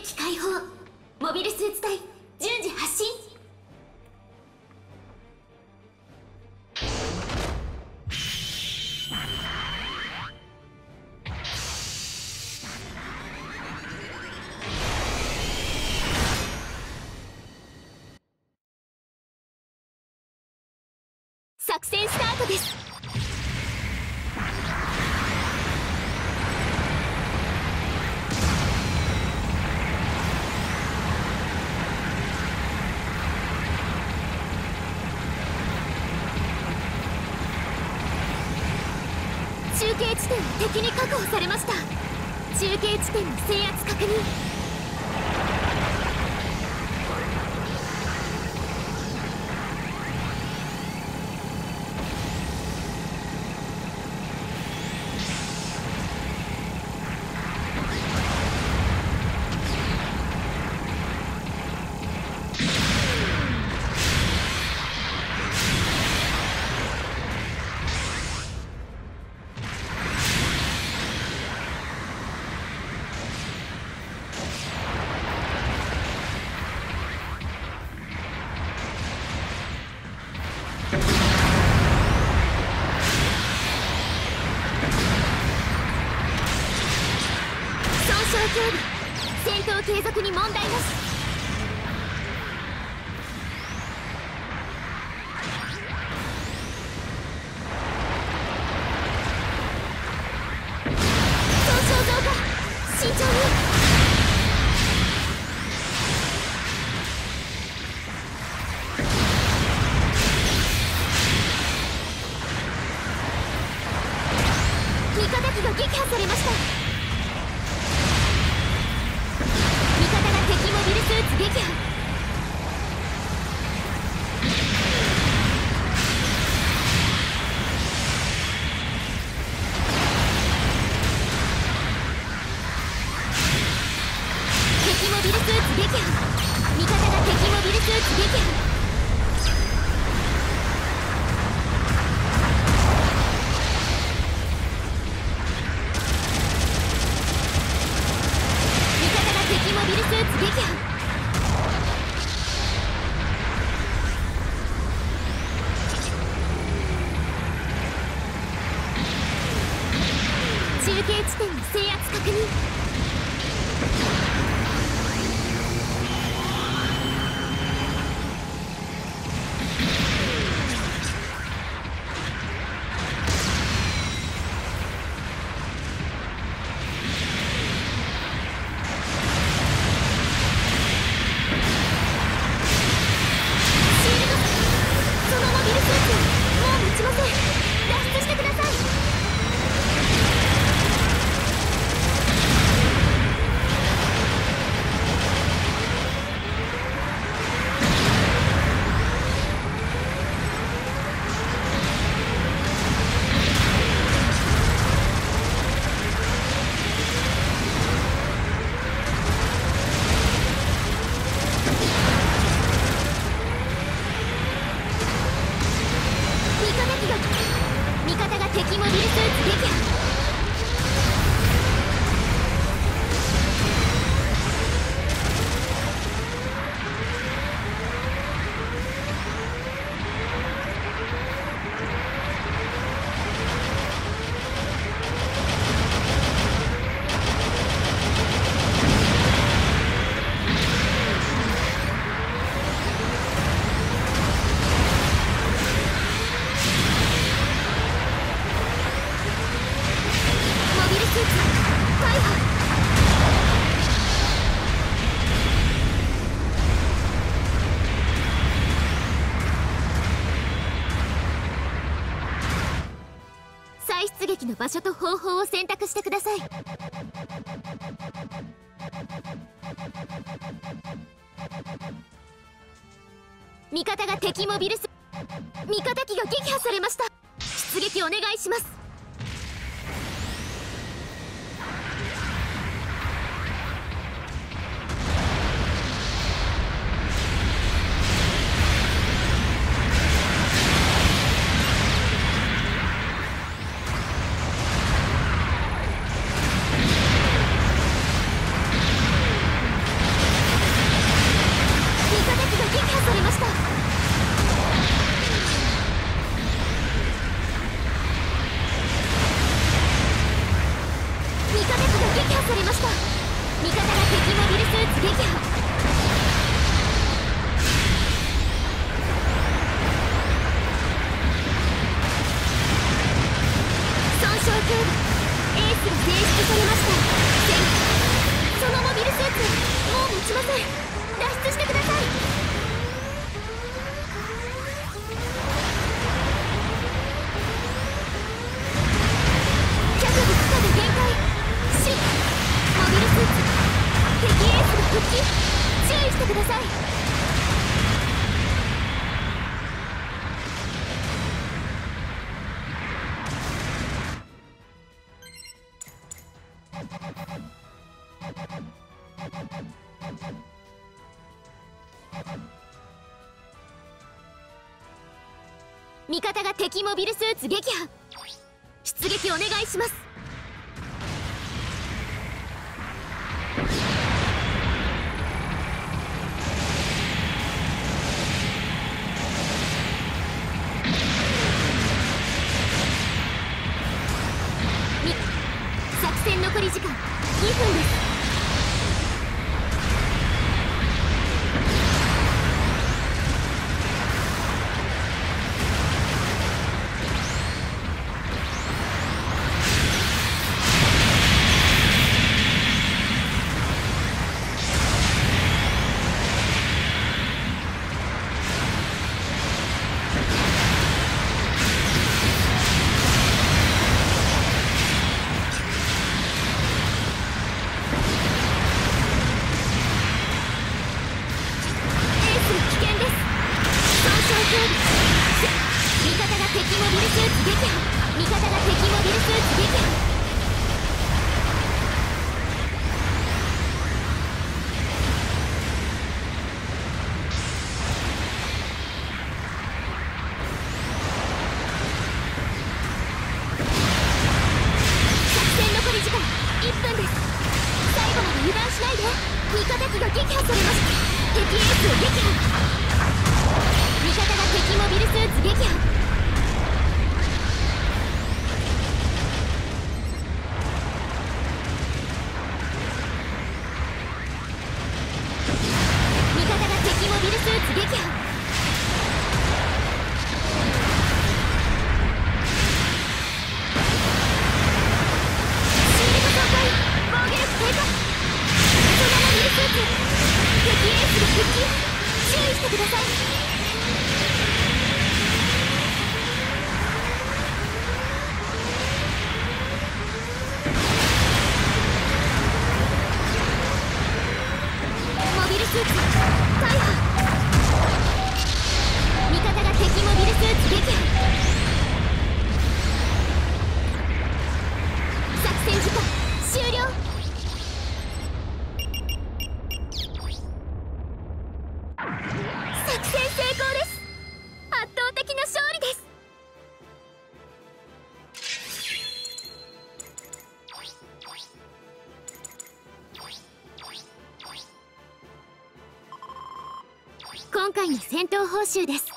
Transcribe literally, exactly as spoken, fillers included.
デッキ開放。モビルスーツ隊順次発進。作戦スタートです。中継地点は敵に確保されました。中継地点の制圧確認。戦闘継続に問題なし。損傷増加、慎重に。味方機が撃破されました。モビルスーツ撃破。敵モビルスーツ撃破。味方が敵モビルスーツ撃破。敵モビルスーツ撃破。中継地点の制圧確認。味方が敵モビルスーツ撃破。再出撃の場所と方法を選択してください。味方が敵モビルス味方機が撃破されました。出撃お願いします。 撃破。損傷強度エースが選出されました。そのモビルスーツもう持ちません。脱出してください。脚部負荷が限界。しモビルスーツ敵エースが復帰。注意してください。味方が敵モビルスーツ撃破。出撃お願いします。み作戦残り時間にふんです。味方が敵モビルスーツ撃破。味方が敵モビルスーツ撃破。作戦残り時間いっぷんです。最後まで油断しないで。味方機が撃破されました。敵エースを撃破。味方が敵モビルスーツ撃破。味方が敵モビルスーツ撃破。シールド損壊。防御力低下。そのモビルスーツ敵エースが復帰。注意してください。モビルスーツ大破。味方が敵モビルスーツ撃破。作戦時間終了。作戦成功です。圧倒的な勝利です。今回の戦闘報酬です。